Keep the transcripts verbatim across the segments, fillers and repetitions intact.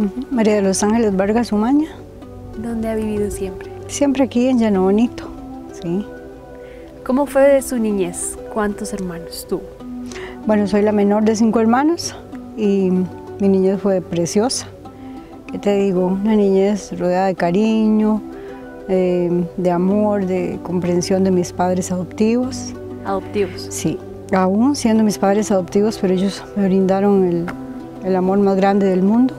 Uh-huh. María de los Ángeles Vargas Umaña. ¿Dónde ha vivido siempre? Siempre aquí en Llano Bonito, sí. ¿Cómo fue de su niñez? ¿Cuántos hermanos tuvo? Bueno, soy la menor de cinco hermanos y mi niñez fue preciosa. ¿Qué te digo? Una niñez rodeada de cariño, eh, de amor, de comprensión de mis padres adoptivos. ¿Adoptivos? Sí, aún siendo mis padres adoptivos, pero ellos me brindaron el, el amor más grande del mundo.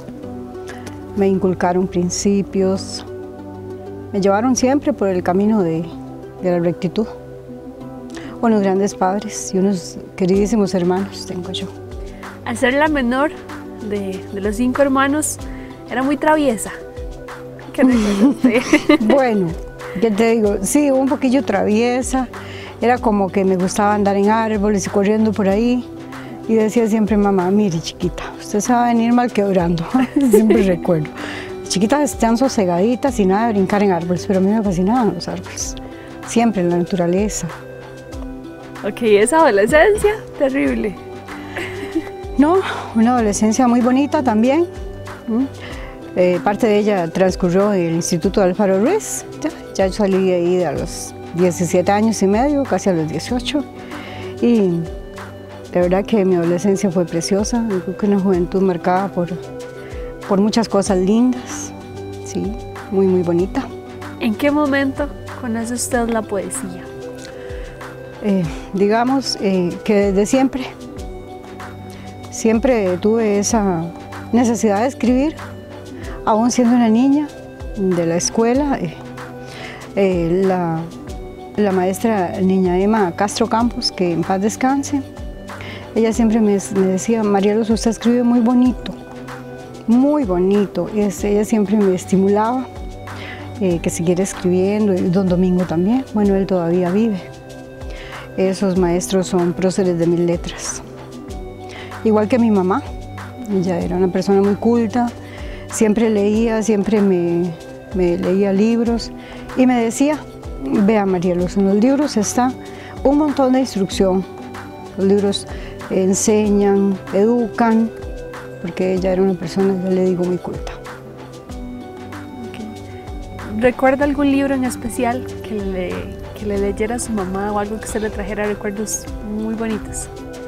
Me inculcaron principios, me llevaron siempre por el camino de, de la rectitud. Unos grandes padres y unos queridísimos hermanos tengo yo. Al ser la menor de, de los cinco hermanos, era muy traviesa. ¿Qué recuerda usted? Bueno, ¿qué te digo? Sí, un poquillo traviesa. Era como que me gustaba andar en árboles y corriendo por ahí. Y decía siempre, mamá, mire chiquita, usted se va a venir mal quebrando. Siempre recuerdo. Las chiquitas están sosegaditas y nada de brincar en árboles, pero a mí me fascinaban los árboles. Siempre en la naturaleza. Ok, esa adolescencia, terrible. No, una adolescencia muy bonita también. Eh, parte de ella transcurrió en el Instituto de Alfaro Ruiz. Ya, ya yo salí de ahí a los diecisiete años y medio, casi a los dieciocho. Y de verdad que mi adolescencia fue preciosa. Yo creo que una juventud marcada por, por muchas cosas lindas. Sí, muy, muy bonita. ¿En qué momento conoce usted la poesía? Eh, digamos eh, que desde siempre. Siempre tuve esa necesidad de escribir, aún siendo una niña de la escuela. Eh, eh, la, la maestra niña Emma Castro Campos, que en paz descanse, ella siempre me, me decía, Marielos, usted escribe muy bonito, muy bonito. Y es, ella siempre me estimulaba eh, que siguiera escribiendo, y don Domingo también, bueno, él todavía vive. Esos maestros son próceres de mil letras. Igual que mi mamá, ella era una persona muy culta, siempre leía, siempre me, me leía libros y me decía, vea Marielos, en los libros está un montón de instrucción. Los libros enseñan, educan, porque ella era una persona, yo le digo, muy culta. Okay. ¿Recuerda algún libro en especial que le, que le leyera a su mamá o algo que se le trajera recuerdos muy bonitos?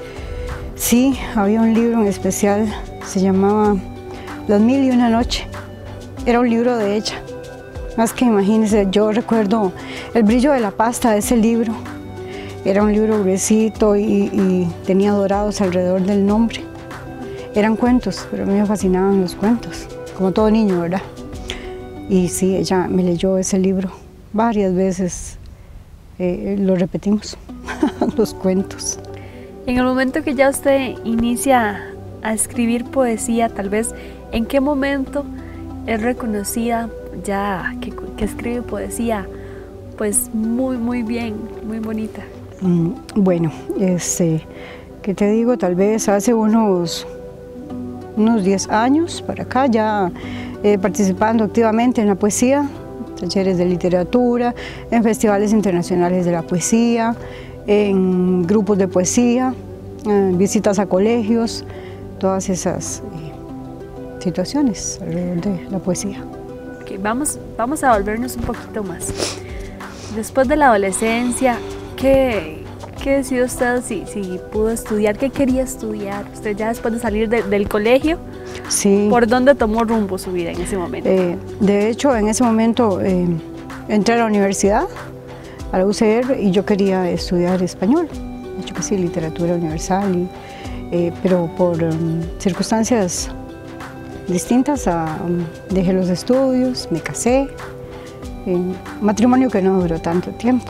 Sí, había un libro en especial, se llamaba Las Mil y Una Noche. Era un libro de ella. Más que imagínense, yo recuerdo el brillo de la pasta de ese libro. Era un libro gruesito y, y tenía dorados alrededor del nombre. Eran cuentos, pero a mí me fascinaban los cuentos, como todo niño, ¿verdad? Y sí, ella me leyó ese libro varias veces, eh, lo repetimos, los cuentos. En el momento que ya usted inicia a escribir poesía, tal vez, ¿en qué momento es reconocida ya que, que escribe poesía pues muy, muy bien, muy bonita? Mm, bueno, este, ¿qué te digo? Tal vez hace unos, unos diez años para acá, ya eh, participando activamente en la poesía, talleres de literatura, en festivales internacionales de la poesía, en grupos de poesía, en visitas a colegios, todas esas eh, situaciones alrededor de la poesía. Okay, vamos, vamos a volvernos un poquito más. Después de la adolescencia, ¿qué, qué decidió usted si, si pudo estudiar? ¿Qué quería estudiar? Usted ya después de salir de, del colegio, sí. ¿Por dónde tomó rumbo su vida en ese momento? Eh, de hecho, en ese momento eh, entré a la universidad, a la U C R, y yo quería estudiar español. De hecho que sí, literatura universal, y, eh, pero por um, circunstancias distintas a, um, dejé los estudios, me casé, eh, matrimonio que no duró tanto tiempo.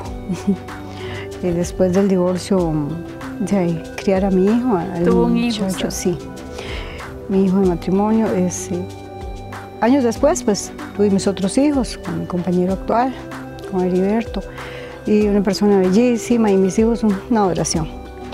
Y después del divorcio, um, de criar a mi hijo, al ¿Tuvo un hijo? Muchacho, sí, mi hijo de matrimonio. Es, eh, años después, pues tuve mis otros hijos con mi compañero actual, con Heriberto, y una persona bellísima, y mis hijos son una adoración.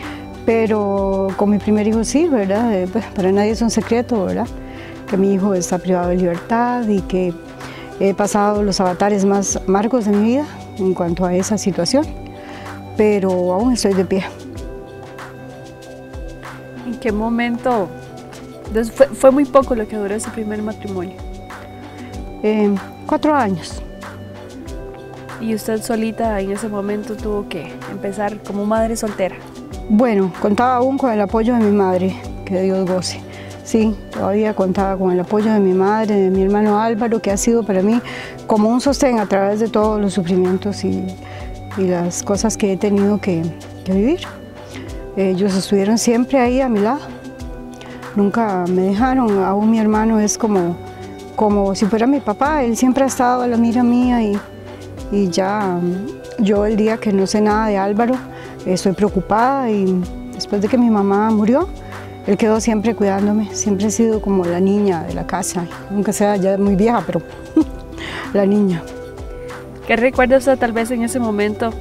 Pero con mi primer hijo sí, ¿verdad? Eh, pues, para nadie es un secreto, ¿verdad? Que mi hijo está privado de libertad y que he pasado los avatares más amargos de mi vida en cuanto a esa situación, pero aún estoy de pie. ¿En qué momento Entonces fue, fue muy poco lo que duró ese primer matrimonio. Eh, cuatro años. Y usted solita en ese momento tuvo que empezar como madre soltera. Bueno, contaba aún con el apoyo de mi madre, que Dios goce. Sí, todavía contaba con el apoyo de mi madre, de mi hermano Álvaro, que ha sido para mí como un sostén a través de todos los sufrimientos y, y las cosas que he tenido que, que vivir. Ellos estuvieron siempre ahí a mi lado, nunca me dejaron. Aún mi hermano es como, como si fuera mi papá, él siempre ha estado a la mira mía y, y ya yo el día que no sé nada de Álvaro estoy preocupada y después de que mi mamá murió, él quedó siempre cuidándome, siempre he sido como la niña de la casa, aunque sea ya muy vieja, pero la niña. ¿Qué recuerda usted tal vez en ese momento?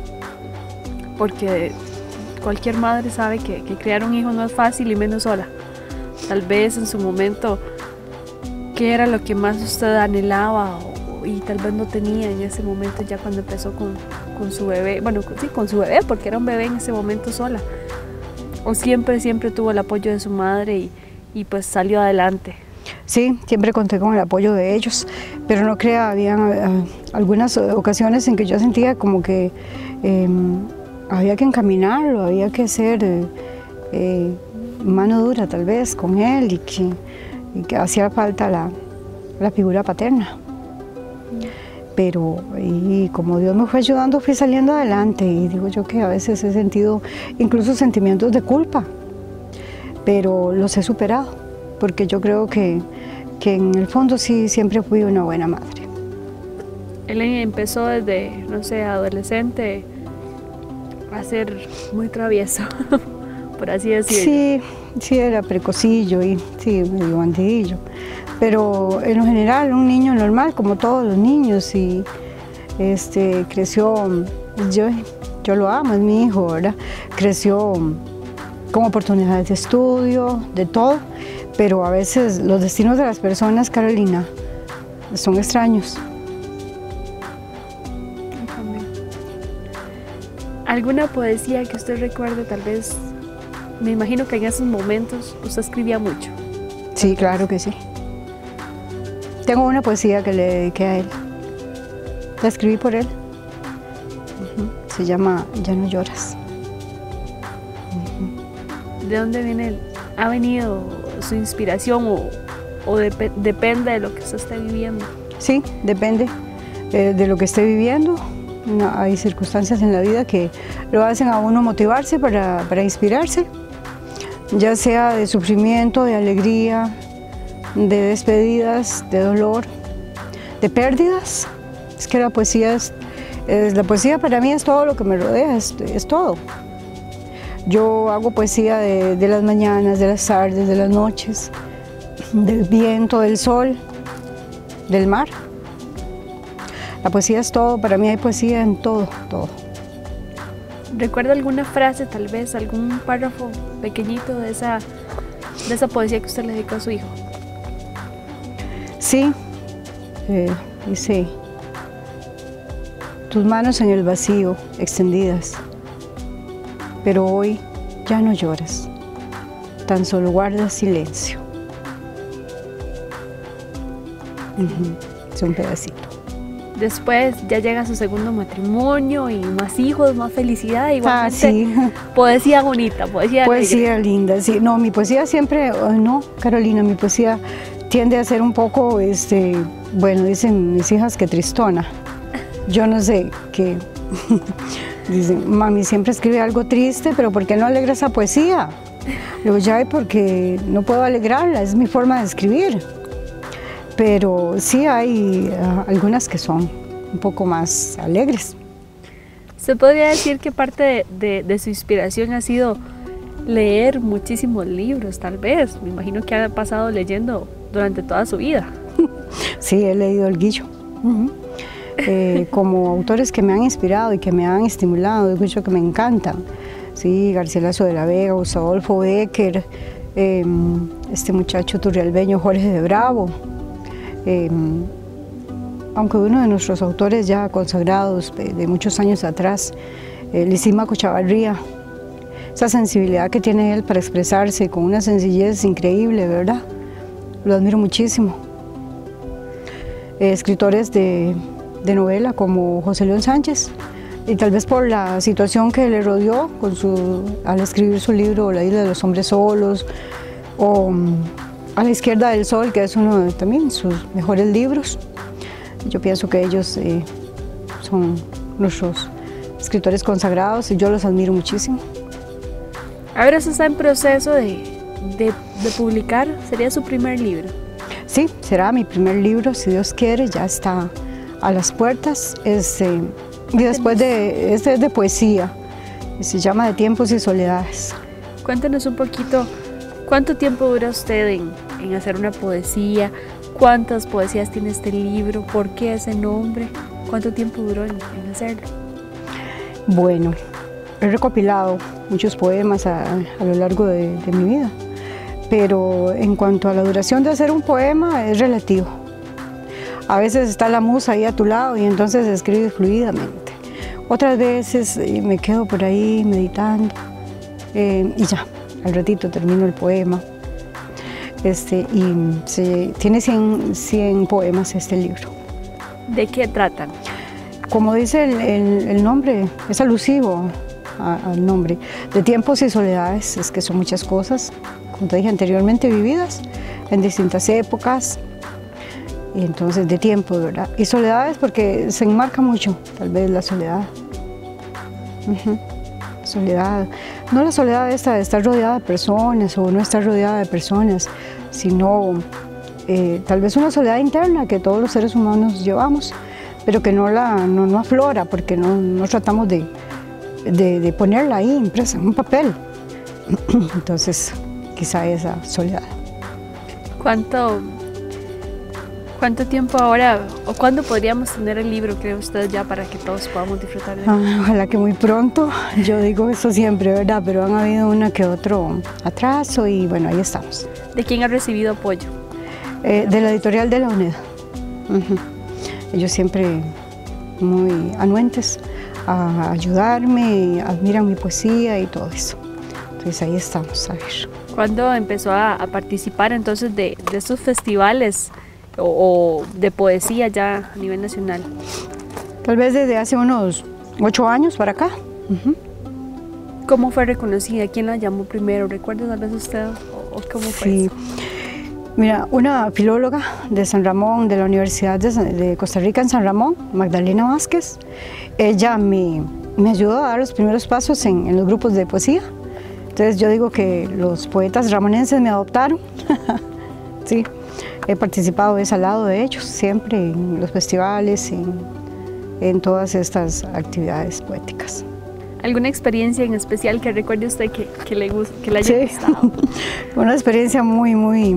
Porque cualquier madre sabe que, que criar un hijo no es fácil y menos sola. Tal vez en su momento, ¿qué era lo que más usted anhelaba o, y tal vez no tenía en ese momento ya cuando empezó con, con su bebé? Bueno, sí, con su bebé, porque era un bebé en ese momento sola. ¿O siempre, siempre tuvo el apoyo de su madre y, y pues salió adelante? Sí, siempre conté con el apoyo de ellos, pero no crea, había uh, algunas ocasiones en que yo sentía como que eh, había que encaminarlo, había que ser eh, eh, mano dura tal vez con él y que, y que hacía falta la, la figura paterna. Pero y como Dios me fue ayudando, fui saliendo adelante y digo yo que a veces he sentido incluso sentimientos de culpa, pero los he superado, porque yo creo que, que en el fondo sí siempre fui una buena madre. Él empezó desde, no sé, adolescente a ser muy travieso, por así decirlo. Sí, sí era precocillo y sí, medio bandidillo. Pero en lo general un niño normal como todos los niños y este, creció, yo, yo lo amo, es mi hijo, ¿verdad? Creció con oportunidades de estudio, de todo, pero a veces los destinos de las personas, Carolina, son extraños. ¿Alguna poesía que usted recuerde tal vez? Me imagino que en esos momentos usted escribía mucho. Sí, claro que sí. Tengo una poesía que le dediqué a él. La escribí por él. Uh-huh. Se llama Ya no lloras. Uh-huh. ¿De dónde viene él? ¿Ha venido su inspiración o, o dep depende de lo que usted esté viviendo? Sí, depende eh, de lo que esté viviendo. No, hay circunstancias en la vida que lo hacen a uno motivarse para, para inspirarse, ya sea de sufrimiento, de alegría, de despedidas, de dolor, de pérdidas. Es que la poesía es, es la poesía para mí es todo lo que me rodea, es, es todo. Yo hago poesía de, de las mañanas, de las tardes, de las noches, del viento, del sol, del mar. La poesía es todo, para mí hay poesía en todo, todo. ¿Recuerda alguna frase, tal vez, algún párrafo pequeñito de esa, de esa poesía que usted le dedicó a su hijo? Sí, eh, dice, tus manos en el vacío, extendidas, pero hoy ya no lloras, tan solo guardas silencio. Uh-huh. Es un pedacito. Después ya llega su segundo matrimonio y más hijos, más felicidad, igualmente. Ah, sí. Poesía bonita, poesía Poesía linda, sí. No, mi poesía siempre, oh, no, Carolina, mi poesía tiende a ser un poco, este, bueno, dicen mis hijas que tristona. Yo no sé, que dicen, mami siempre escribe algo triste, pero ¿por qué no alegra esa poesía? Luego ya, porque no puedo alegrarla, es mi forma de escribir. Pero sí hay uh, algunas que son un poco más alegres. ¿Se podría decir que parte de, de, de su inspiración ha sido leer muchísimos libros, tal vez? Me imagino que ha pasado leyendo durante toda su vida. Sí, he leído el Guillo. Uh-huh. eh, como autores que me han inspirado y que me han estimulado, digo yo que me encantan. Sí, Garcilaso de la Vega, Gustavo Adolfo Bécquer, eh, este muchacho turrialbeño Jorge de Bravo. Eh, aunque uno de nuestros autores ya consagrados de, de muchos años atrás, eh, Lisímaco Chavarría, esa sensibilidad que tiene él para expresarse con una sencillez increíble, ¿verdad? lo admiro muchísimo. Eh, escritores de, de novela como José León Sánchez, y tal vez por la situación que le rodeó con su, al escribir su libro La isla de los hombres solos, o um, A la izquierda del sol, que es uno de también sus mejores libros. Yo pienso que ellos eh, son nuestros escritores consagrados y yo los admiro muchísimo. Ahora se está en proceso de, de, de publicar, ¿sería su primer libro? Sí, será mi primer libro, si Dios quiere, ya está a las puertas. Es, eh, y después de, este es de poesía, se llama De tiempos y soledades. Cuéntenos un poquito, ¿cuánto tiempo dura usted en, en hacer una poesía? ¿Cuántas poesías tiene este libro? ¿Por qué ese nombre? ¿Cuánto tiempo duró en, en hacerlo? Bueno, he recopilado muchos poemas a, a lo largo de, de mi vida, pero en cuanto a la duración de hacer un poema es relativo. A veces está la musa ahí a tu lado y entonces escribes fluidamente. Otras veces eh, me quedo por ahí meditando eh, y ya, al ratito termino el poema. Este, y se, tiene cien, cien poemas este libro. ¿De qué tratan? Como dice el, el, el nombre, es alusivo a, al nombre, de tiempos y soledades, es que son muchas cosas, como te dije anteriormente, vividas en distintas épocas, y entonces de tiempo, ¿verdad? Y soledades porque se enmarca mucho, tal vez la soledad. Uh-huh. Soledad, no la soledad esta de estar rodeada de personas o no estar rodeada de personas, sino eh, tal vez una soledad interna que todos los seres humanos llevamos, pero que no, la, no, no aflora porque no, no tratamos de, de, de ponerla ahí impresa en un papel. Entonces, quizá esa soledad. ¿Cuánto, cuánto tiempo ahora, o cuándo podríamos tener el libro, cree usted, ya para que todos podamos disfrutar de él? Ah, ojalá que muy pronto, yo digo eso siempre, ¿verdad? Pero han habido una que otro atraso y bueno, ahí estamos. ¿De quién ha recibido apoyo? Eh, de la editorial de la UNED. Uh-huh. Ellos siempre muy anuentes a ayudarme, admiran mi poesía y todo eso. Entonces ahí estamos, a ver. ¿Cuándo empezó a, a participar entonces de, de estos festivales o, o de poesía ya a nivel nacional? Tal vez desde hace unos ocho años para acá. Uh-huh. ¿Cómo fue reconocida? ¿Quién la llamó primero? ¿Recuerda tal vez usted o, o cómo fue Sí. eso? Mira, una filóloga de San Ramón, de la Universidad de, de Costa Rica en San Ramón, Magdalena Vázquez, ella me, me ayudó a dar los primeros pasos en, en los grupos de poesía. Entonces yo digo que los poetas ramonenses me adoptaron. Sí, he participado de ese lado de ellos, siempre en los festivales, en, en todas estas actividades poéticas. ¿Alguna experiencia en especial que recuerde usted que, que, le, que le haya Sí. gustado? Una experiencia muy, muy...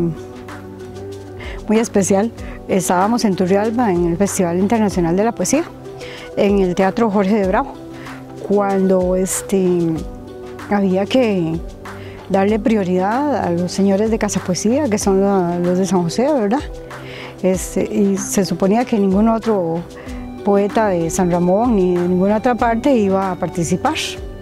muy especial. Estábamos en Turrialba en el Festival Internacional de la Poesía, en el Teatro Jorge de Bravo, cuando este, había que darle prioridad a los señores de Casa Poesía, que son la, los de San José, ¿verdad? Este, y se suponía que ningún otro poeta de San Ramón ni de ninguna otra parte iba a participar.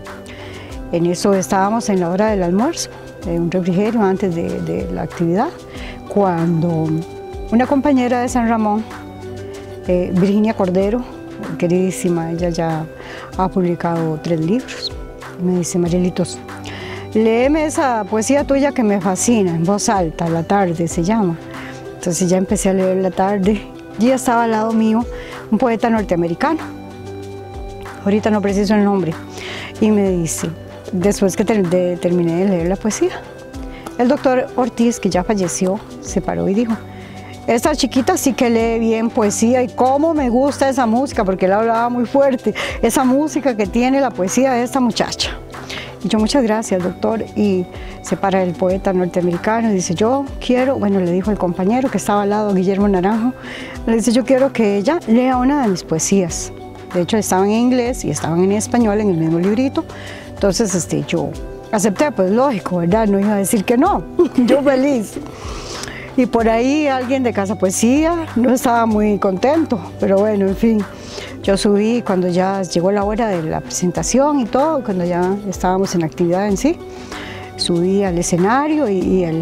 En eso estábamos en la hora del almuerzo, de un refrigerio antes de, de la actividad, cuando una compañera de San Ramón, eh, Virginia Cordero, queridísima, ella ya ha publicado tres libros, me dice: Marielitos, léeme esa poesía tuya que me fascina, en voz alta, La tarde se llama. Entonces ya empecé a leer La tarde, y ya estaba al lado mío un poeta norteamericano, ahorita no preciso el nombre, y me dice, después que ter de, terminé de leer la poesía, el doctor Ortiz, que ya falleció, se paró y dijo: esta chiquita sí que lee bien poesía y cómo me gusta esa música, porque él hablaba muy fuerte, esa música que tiene la poesía de esta muchacha. Y yo: muchas gracias, doctor. Y se para el poeta norteamericano y dice: yo quiero, bueno, le dijo el compañero que estaba al lado, Guillermo Naranjo, le dice: yo quiero que ella lea una de mis poesías. De hecho, estaban en inglés y estaban en español en el mismo librito. Entonces, este, yo acepté, pues lógico, ¿verdad? No iba a decir que no, yo feliz. Y por ahí alguien de Casa Poesía no estaba muy contento, pero bueno, en fin. Yo subí cuando ya llegó la hora de la presentación y todo, cuando ya estábamos en actividad en sí. Subí al escenario y, y el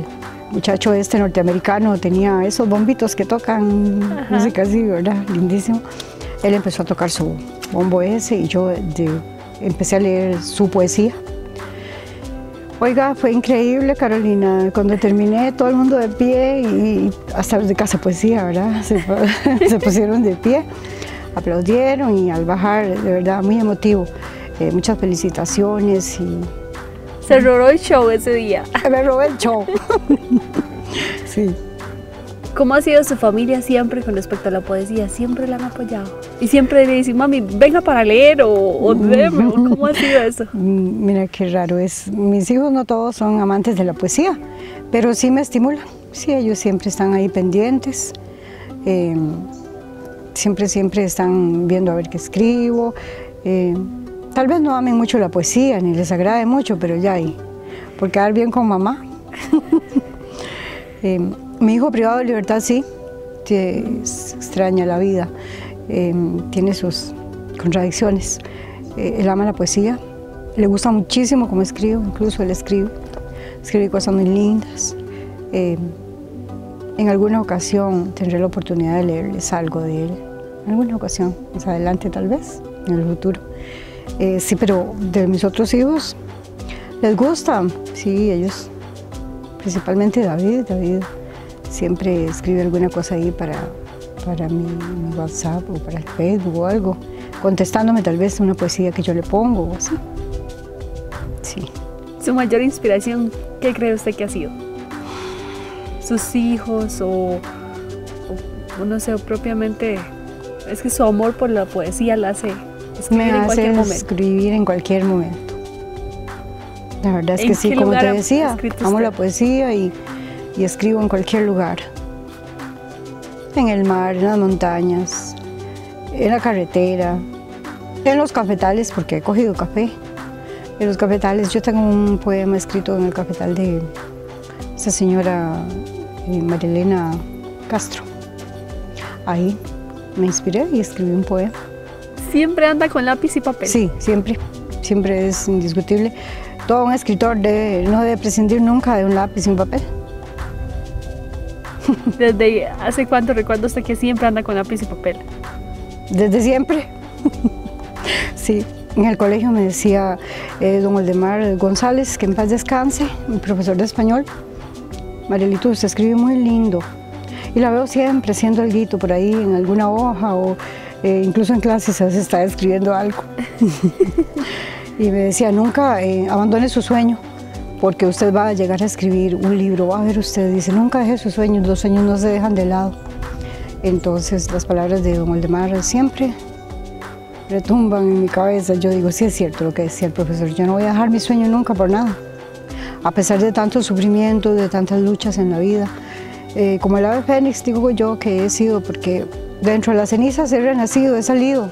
muchacho este norteamericano tenía esos bombitos que tocan Ajá. música así, ¿verdad? Lindísimo. Él empezó a tocar su bombo ese y yo de, empecé a leer su poesía. Oiga, fue increíble, Carolina. Cuando terminé, todo el mundo de pie y hasta los de Casa Poesía, ¿verdad? Se, se pusieron de pie, aplaudieron y al bajar, de verdad, muy emotivo. Eh, muchas felicitaciones y... Se robó el show ese día. Me robé el show. Sí. ¿Cómo ha sido su familia siempre con respecto a la poesía? ¿Siempre la han apoyado? Y siempre le dicen, mami, venga para leer o, o deme, o ¿cómo ha sido eso? Mira qué raro es. Mis hijos no todos son amantes de la poesía, pero sí me estimulan. Sí, ellos siempre están ahí pendientes. Eh, siempre, siempre están viendo a ver qué escribo. Eh, tal vez no amen mucho la poesía, ni les agrade mucho, pero ya ahí, por quedar bien con mamá. eh, Mi hijo privado de libertad sí, extraña la vida, eh, tiene sus contradicciones. Eh, él ama la poesía, le gusta muchísimo cómo escribo, incluso él escribe, escribe cosas muy lindas. Eh, en alguna ocasión tendré la oportunidad de leerles algo de él, en alguna ocasión, más adelante tal vez, en el futuro. Eh, sí, pero de mis otros hijos, les gusta, sí, ellos, principalmente David, David. Siempre escribe alguna cosa ahí para, para mi, mi WhatsApp o para el Facebook o algo, contestándome tal vez una poesía que yo le pongo o así. Sí. ¿Su mayor inspiración, qué cree usted que ha sido? ¿Sus hijos o, o, o no sé, propiamente, es que su amor por la poesía la hace escribir Me en cualquier hace momento? escribir en cualquier momento. La verdad es que sí, como te decía, amo la poesía y... y escribo en cualquier lugar, en el mar, en las montañas, en la carretera, en los cafetales, porque he cogido café, en los cafetales. Yo tengo un poema escrito en el cafetal de esa señora eh, Marilena Castro. Ahí me inspiré y escribí un poema. ¿Siempre anda con lápiz y papel? Sí, siempre, siempre es indiscutible. Todo un escritor debe, no debe prescindir nunca de un lápiz y un papel. ¿Desde hace cuánto recuerda usted que siempre anda con lápiz y papel? Desde siempre. Sí, en el colegio me decía eh, don Waldemar González, que en paz descanse, mi profesor de español. Marielito, usted escribe muy lindo. Y la veo siempre haciendo alguito por ahí en alguna hoja o eh, incluso en clases se está escribiendo algo. Y me decía, nunca eh, abandone su sueño, porque usted va a llegar a escribir un libro, va a ver usted, dice, nunca deje sus sueños, los sueños no se dejan de lado. Entonces las palabras de don Waldemar siempre retumban en mi cabeza. Yo digo, sí es cierto lo que decía el profesor, yo no voy a dejar mi sueño nunca por nada. A pesar de tanto sufrimiento, de tantas luchas en la vida, eh, como el ave fénix digo yo que he sido, porque dentro de las cenizas he renacido, he salido.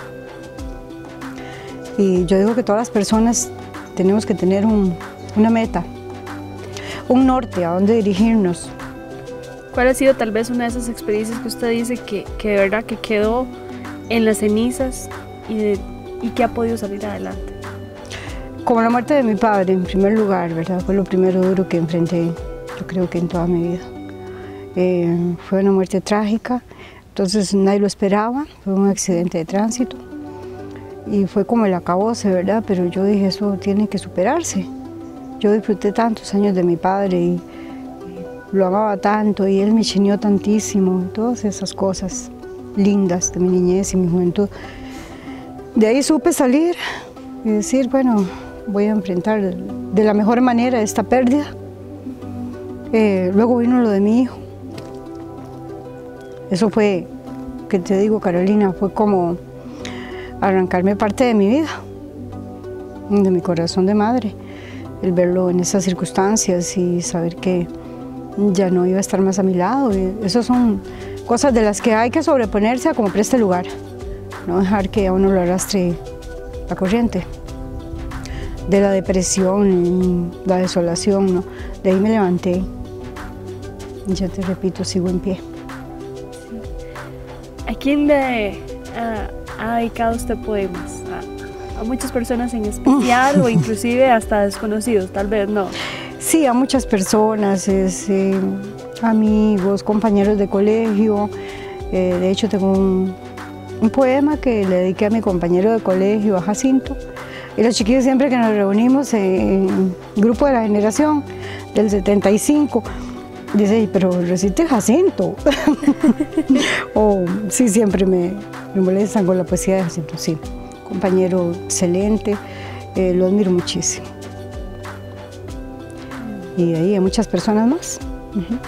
Y yo digo que todas las personas tenemos que tener un una meta, un norte a dónde dirigirnos. ¿Cuál ha sido tal vez una de esas experiencias que usted dice que, que de verdad que quedó en las cenizas y, de, y que ha podido salir adelante? Como la muerte de mi padre, en primer lugar, ¿verdad? Fue lo primero duro que enfrenté, yo creo que en toda mi vida. Eh, fue una muerte trágica, entonces nadie lo esperaba, fue un accidente de tránsito y fue como el acabose, ¿verdad? Pero yo dije, eso tiene que superarse. Yo disfruté tantos años de mi padre y, y lo amaba tanto y él me chineó tantísimo, todas esas cosas lindas de mi niñez y mi juventud. De ahí supe salir y decir, bueno, voy a enfrentar de la mejor manera esta pérdida. Eh, luego vino lo de mi hijo. Eso fue, que te digo, Carolina, fue como arrancarme parte de mi vida, de mi corazón de madre. El verlo en esas circunstancias y saber que ya no iba a estar más a mi lado. Esas son cosas de las que hay que sobreponerse a como preste lugar. No dejar que a uno lo arrastre la corriente de la depresión, la desolación, ¿no? De ahí me levanté. Y ya te repito, sigo en pie. ¿A quién le ha, ha dedicado usted poemas? ¿A, a muchas personas en especial o inclusive hasta desconocidos? Tal vez no. Sí, a muchas personas, es, eh, amigos, compañeros de colegio. Eh, de hecho, tengo un, un poema que le dediqué a mi compañero de colegio, a Jacinto. Y los chiquillos siempre que nos reunimos en el grupo de la generación del setenta y cinco, dice, pero recite Jacinto. O sí, siempre me, me molestan con la poesía de Jacinto, sí. Compañero excelente, eh, lo admiro muchísimo. Y ahí hay muchas personas más. Uh-huh.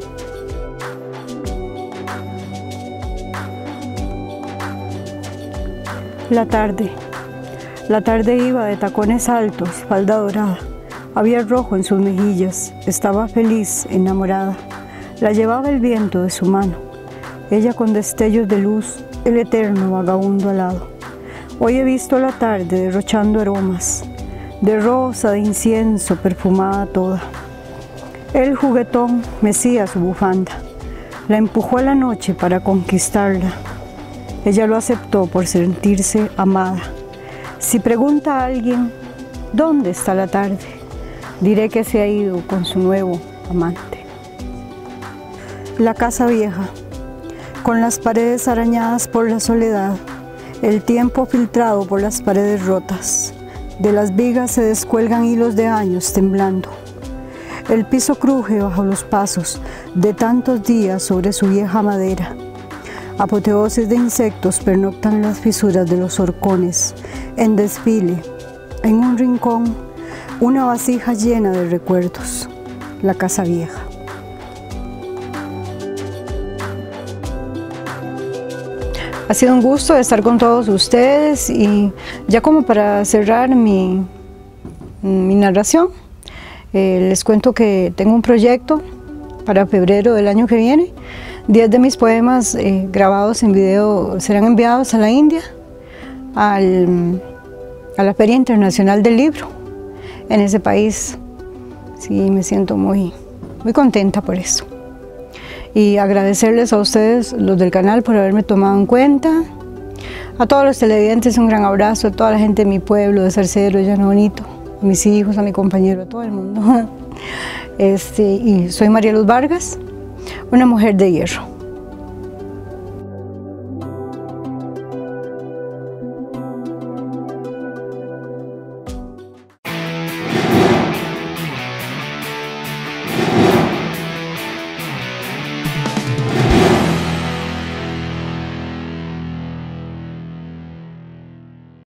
La tarde. La tarde iba de tacones altos, falda dorada. Había rojo en sus mejillas. Estaba feliz, enamorada. La llevaba el viento de su mano. Ella con destellos de luz, el eterno vagabundo al lado. Hoy he visto la tarde derrochando aromas, de rosa, de incienso, perfumada toda. El juguetón mecía su bufanda. La empujó a la noche para conquistarla. Ella lo aceptó por sentirse amada. Si pregunta a alguien, ¿dónde está la tarde?, diré que se ha ido con su nuevo amante. La casa vieja, con las paredes arañadas por la soledad, el tiempo filtrado por las paredes rotas. De las vigas se descuelgan hilos de años temblando. El piso cruje bajo los pasos de tantos días sobre su vieja madera. Apoteosis de insectos pernoctan las fisuras de los horcones. En desfile, en un rincón, una vasija llena de recuerdos, la casa vieja. Ha sido un gusto estar con todos ustedes y ya como para cerrar mi, mi narración, eh, les cuento que tengo un proyecto para febrero del año que viene. Diez de mis poemas eh, grabados en video serán enviados a la India, al, a la Feria Internacional del Libro en ese país. Sí, me siento muy, muy contenta por eso. Y agradecerles a ustedes, los del canal, por haberme tomado en cuenta. A todos los televidentes un gran abrazo, a toda la gente de mi pueblo, de Zarcero, Llano Bonito, a mis hijos, a mi compañero, a todo el mundo. Este, y soy María Luz Vargas, una mujer de hierro.